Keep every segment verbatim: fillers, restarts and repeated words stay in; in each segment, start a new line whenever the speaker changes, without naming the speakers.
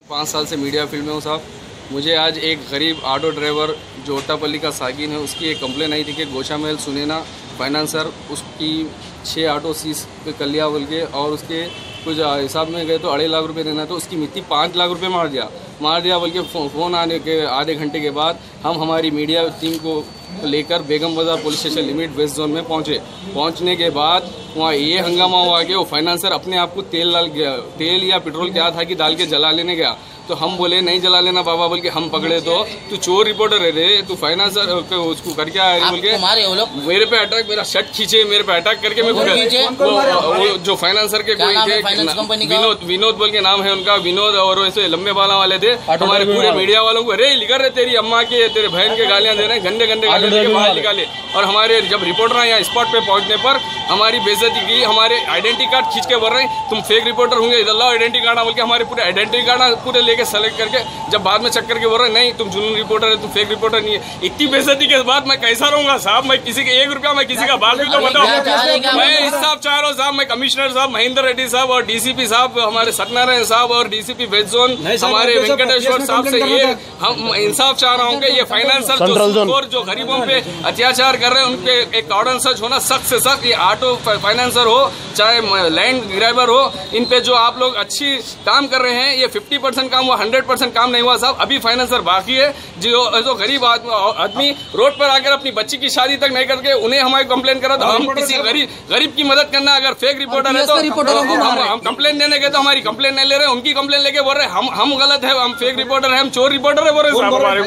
पाँच साल से मीडिया फील्ड में हूँ साहब। मुझे आज एक गरीब ऑटो ड्राइवर जो ओटापल्ली का साकिन है उसकी एक कंप्लेन आई थी कि गोशा महल सुनैना फाइनेंसर उसकी छः ऑटो सीज पे कर लिया बोल के, और उसके कुछ हिसाब में गए तो अढ़ाई लाख रुपए देना, तो उसकी मिट्टी पाँच लाख रुपए मार दिया मार दिया बोल के फ़ोन आने के आधे घंटे के बाद हम हमारी मीडिया टीम को लेकर Begum Bazar police station limit west zone में पहुंचे। पहुंचने के बाद वहाँ ये हंगामा हुआ कि वो फाइनेंसर अपने आप को तेल डाल गया, तेल या पेट्रोल क्या था कि डाल के जला लेने गया। तो हम बोले नहीं जला लेना बाबा बोल के, हम पकड़े तो तू चोर रिपोर्टर है रे, तू फाइनेंसर उसको करके आया बोल के मेरे पे अटैक, मेरा शर्ट खींचे, मेरे पे अटैक करके मेरे को जो फाइनेंसर के कोई थे विनोद विनोद बोल के नाम है उनका, विनोद, और वैसे लंबे बाला वाले थे। हमारे पूरे मीडिया वालों को अरे लिखा रहे तेरी अम्मा के तेरे बहन के गालियां दे रहे हैं, गंदे गंदे गालियां के बाहर निकाले। और हमारे जब रिपोर्टर यहाँ स्पॉट पे पहुंचने पर हमारी बेइज्जती की, हमारे आइडेंटिटी कार्ड खींच के बोल रहे हैं तुम फेक रिपोर्टर होंगे, इधर लाओ आइडेंटिटी कार्ड बोल के हमारे पूरे आइडेंटिटी कार्ड पूरे लेके सेलेक्ट करके, जब बाद में चेक करके बोल रहे नहीं तुम जुनून रिपोर्टर है, तुम फेक रिपोर्टर नहीं है। इतनी बेइज्जती के बाद मैं कैसा रहूंगा साहब? मैं किसी के एक रुपया मैं किसी का बात भी तो बताऊं। मैं इंसाफ चाह रहा हूँ साहब, मैं कमिश्नर साहब महेंद्र रेड्डी साहब और डीसीपी साहब हमारे सत्यनारायण साहब और डीसीपी वेस्ट जोन हमारे वेंकटेश्वर साहब से ये हम इंसाफ चाह रहा हूँ कि ये फाइनेंसर जो जो गरीबों पे अत्याचार कर रहे हैं उनके एक ऑर्डर सच होना सख्त से सख्त। ये ऑटो फाइनेंसर हो चाहे लैंड ग्रैबर हो, इन पे जो आप लोग अच्छी काम कर रहे हैं, ये फिफ्टी परसेंट काम हुआ, हंड्रेड परसेंट काम नहीं हुआ साहब। अभी फाइनेंसर बाकी है। जो जो गरीब आदमी रोड पर आकर अपनी बच्ची की शादी तक नहीं करके उन्हें हमारी कंप्लेन करा, तो हम किसी गरीब गरीब की मदद करना, अगर फेक रिपोर्टर है तो हम हम कंप्लेन देने गए तो हमारी कंप्लेन नहीं ले रहे, उनकी कंप्लेन लेके बोल रहे हम हम गलत है, हम फेक रिपोर्टर है, हम चोर रिपोर्टर है बोल रहे साहब। हमारे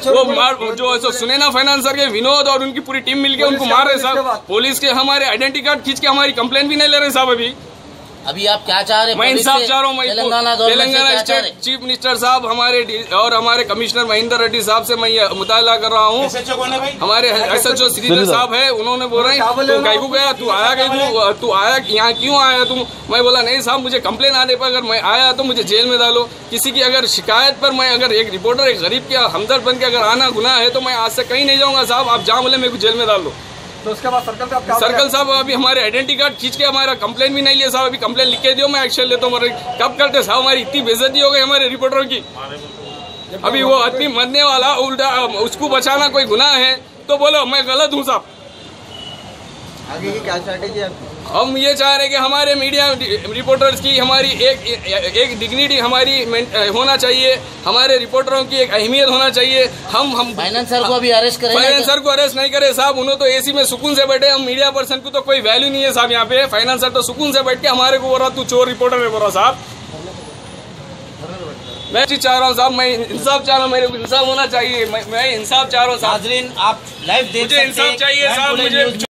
को वो जो सुनैना फाइनेंसर के विनोद और उनकी पूरी टीम मिलके उनको मार रहे साहब। पुलिस के हमारे आइडेंटिटी कार्ड खींच के हमारी कंप्लेन भी नहीं ले रहे साहब। अभी
अभी आप क्या चाह रहे हैं?
मैं इंसाफ चाह रहा हूँ।
Telangana
Telangana state chief minister साहब हमारे और हमारे कमिश्नर महेंद्र रेड्डी साहब से मैं ये मुताला कर रहा हूँ। हमारे एसएचओ श्रीधर साहब है, उन्होंने बोल रहे हैं तू कहीं को गया, तू आया कहीं, तू आया यहाँ क्यों आया तुम? मैं बोला नहीं साहब, मुझे कंप्लेन आने पर अगर मैं आया तो मुझे जेल में डालो। किसी की अगर शिकायत पर मैं अगर एक रिपोर्टर एक गरीब के हमदर्द बन के अगर आना गुनाह है तो मैं आज से कहीं नहीं जाऊँगा साहब। आप जहाँ बोले मेरे को जेल में डाल दो।
तो उसके बाद सर्कल साहब
सर्कल साहब अभी हमारे आइडेंटिटी कार्ड खींच के हमारा कंप्लेन भी नहीं लिया साहब। अभी कंप्लेन लिख के दियो, मैं एक्शन लेता हूँ। कब करते साहब? हमारी इतनी बेइज्जती हो गई हमारे रिपोर्टरों की। अभी वो आदमी मरने वाला, उल्टा उसको बचाना कोई गुनाह है तो बोलो मैं गलत हूँ साहब।
आगे की क्या स्ट्रैटेजी है?
हम ये चाह रहे हैं कि हमारे मीडिया रिपोर्टर्स की हमारी एक एक डिग्निटी हमारी होना चाहिए, हमारे रिपोर्टरों की एक अहमियत होना चाहिए। हम हम
फाइनेंसर को अभी अरेस्ट करें?
फाइनेंसर को अरेस्ट नहीं करे साहब, उन्होंने तो एसी में सुकून से बैठे। हम मीडिया पर्सन को तो कोई वैल्यू नहीं है साहब यहाँ पे। फाइनेंसर तो सुकून से बैठ के हमारे को बोल रहा तू चोर रिपोर्टर है बोल रहा साहब। मैं चीज चाह रहा हूँ साहब, मैं इंसाफ चाह रहा हूँ, मेरे को इंसाफ होना चाहिए। मैं इंसाफ चाह रहा हूँ साहब।
नाज़रीन आप लाइव देख सकते हैं,
मुझे इंसाफ चाहिए साहब, मुझे